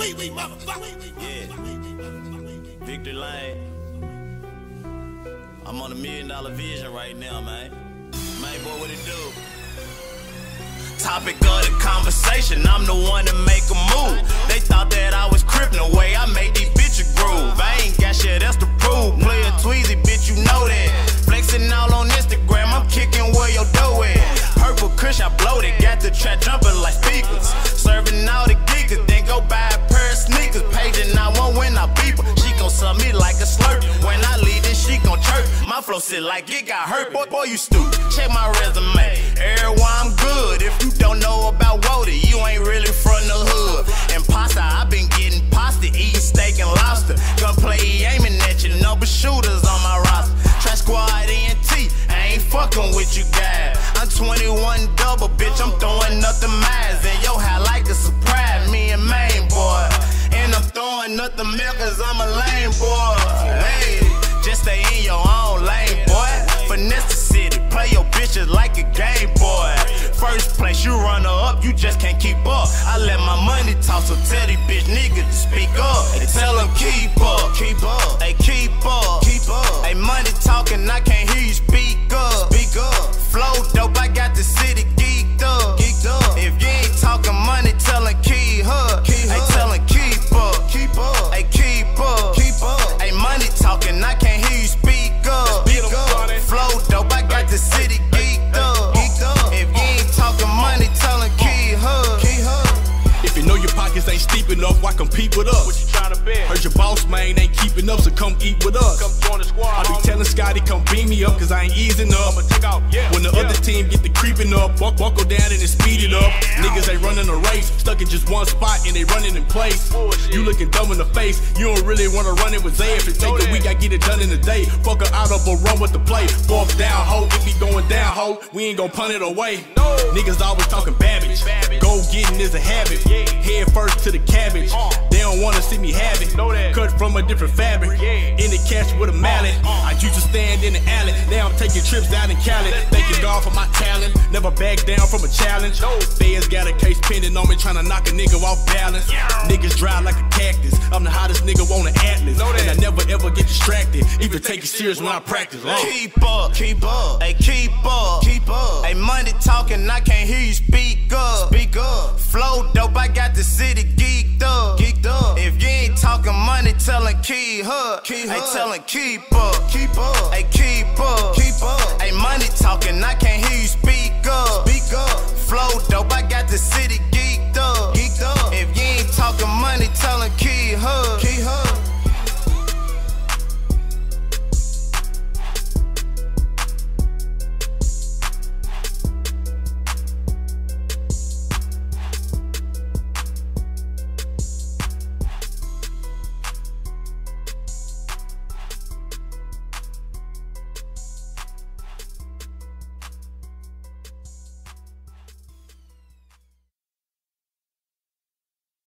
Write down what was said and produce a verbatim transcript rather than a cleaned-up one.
Wee wee motherfucker. Yeah. Victor Lane. I'm on a million dollar vision right now, man. Man, boy, what it do? Topic of the conversation, I'm the one to make a move. They thought that I was crippin' the way I made these bitches groove. I ain't got shit else to prove. Play a Tweezy, bitch, you know that. Flexing all on Instagram, I'm kicking where your dough at. Purple Kush, I blowed it. Got the trap jumping like speakers. Serving all the geekers, then go buy a pair of sneakers. Paging I won't when I beep her. She gon' suck me like a slurp. When I leave, then she gon' chirp. My flow sit like it got hurt. Boy, boy, you stupid. Check my resume. Everywhere I'm good. If you don't know about Wody, you ain't really from the hood. And pasta, I been getting pasta, eating steak and lobster. Gunplay aiming at you, number shooters on my roster. Trash Squad E N T, I ain't fucking with you guys. I'm twenty-one double, bitch, I'm throwing up the mass. And yo, how like a surprise, me and main boy. And I'm throwing up the milk cause I'm a lame boy. Hey, just stay in your own lane, boy. Finesse the city, play your bitches like a game boy. First place, you run her up, you just can't keep up. I let my money talk, so tell these bitch niggas to speak up. They tell them keep up, keep up, they keep up, keep up. They money talking, I can't hear you speak up, speak up. Flow dope, I got the city geeked up, geeked up. If you ain't talking money, tell them keep her, keep her. They tell them keep up, keep up, they keep up, keep up. They money talking, I can't hear you speak up, speak up. Flow dope, I got the city geeked up, geeked up. If you ain't talking money, tell them keep her, keep her. If you know your pockets ain't steep enough, why compete with us? What you tryna bet? Heard your boss man ain't keeping up, so come eat with us. Come join the squad. I be telling Scotty come beam me up, cause I ain't easing up. I'ma take out, yeah. When the yeah. other team get the creeping up, walk, walk go down and then speed it up. Niggas ain't running a race, stuck in just one spot and they running in place. Bullshit. You looking dumb in the face, you don't really wanna run it with Zay. If it take a week, I get it done in a day. Fuck her out of a run with the play. Fourth down, ho, it be going down, ho. We ain't gon' punt it away. No. Niggas always talking babbage. Babbage. Go getting is a habit. Yeah. Head first to the cabbage. Uh. They don't wanna see me have it. Know that. Cut from a different fabric. Yeah. In the cash with a mallet. Uh. Uh. I used to stand in the alley. Now I'm taking trips down in Cali. Thanking God for my talent. Never back down from a challenge. No. Feds got a case pending on me, trying to knock a nigga off balance. Yeah. Niggas dry like a cactus. I'm the hottest nigga on the Atlas. Know that. And I never ever get distracted. Even take it serious when I practice. Uh. Keep up, keep up, they keep up, keep up. They money talking, I can't hear you speak up, speak up. Flow dope, I got the city geeked up, geeked up. If you ain't talking money, tell them keep her, keep her. They tell them keep up, keep up, they keep up, keep up. They money talking, I can't hear you speak up, speak up. Flow dope, I got the city